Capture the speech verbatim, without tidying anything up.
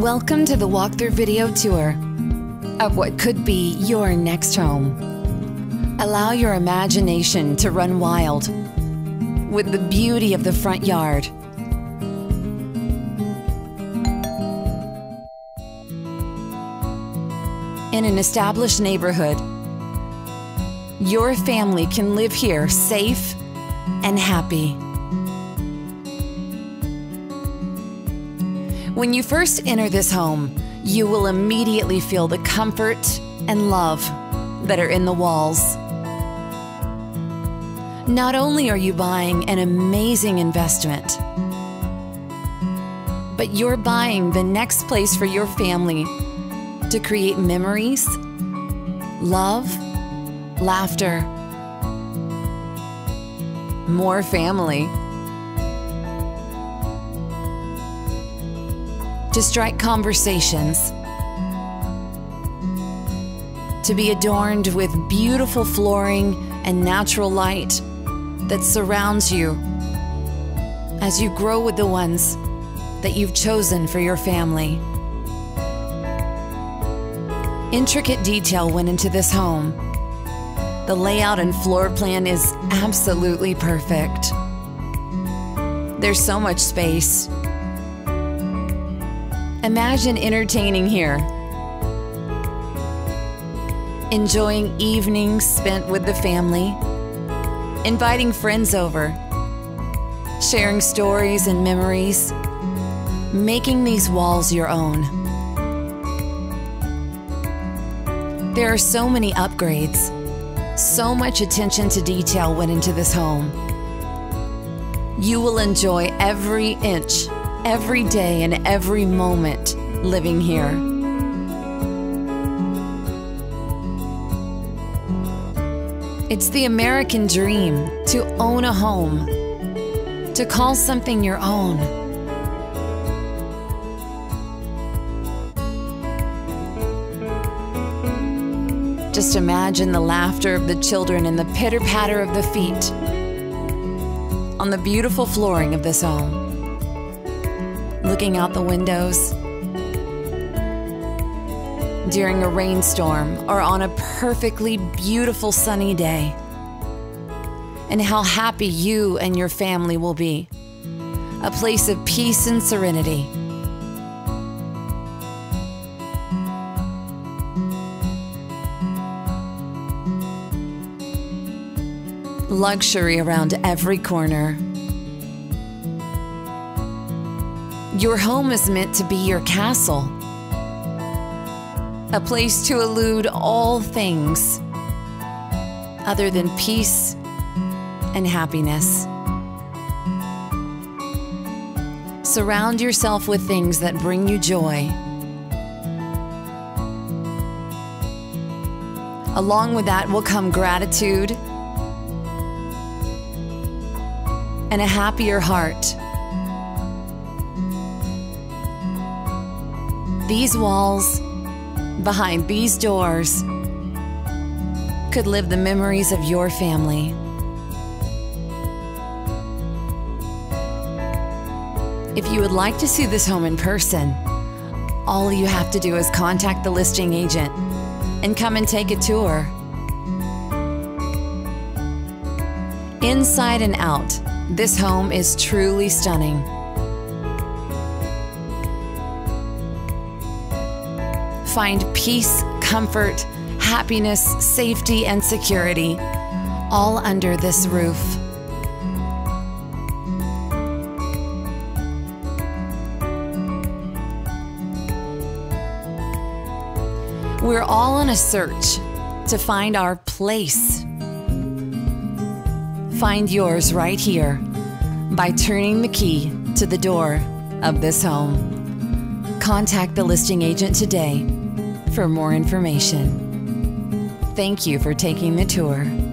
Welcome to the walkthrough video tour of what could be your next home. Allow your imagination to run wild with the beauty of the front yard. In an established neighborhood, your family can live here safe and happy. When you first enter this home, you will immediately feel the comfort and love that are in the walls. Not only are you buying an amazing investment, but you're buying the next place for your family to create memories, love, laughter, more family. To strike conversations, to be adorned with beautiful flooring and natural light that surrounds you as you grow with the ones that you've chosen for your family. Intricate detail went into this home. The layout and floor plan is absolutely perfect. There's so much space. Imagine entertaining here, enjoying evenings spent with the family, inviting friends over, sharing stories and memories, making these walls your own. There are so many upgrades, so much attention to detail went into this home. You will enjoy every inch, every day and every moment living here. It's the American dream to own a home, to call something your own. Just imagine the laughter of the children and the pitter-patter of the feet on the beautiful flooring of this home. Looking out the windows during a rainstorm or on a perfectly beautiful sunny day, and how happy you and your family will be. A place of peace and serenity. Luxury around every corner. Your home is meant to be your castle, a place to elude all things other than peace and happiness. Surround yourself with things that bring you joy. Along with that will come gratitude and a happier heart. These walls, behind these doors, could live the memories of your family. If you would like to see this home in person, all you have to do is contact the listing agent and come and take a tour. Inside and out, this home is truly stunning. Find peace, comfort, happiness, safety, and security, all under this roof. We're all on a search to find our place. Find yours right here by turning the key to the door of this home. Contact the listing agent today for more information. Thank you for taking the tour.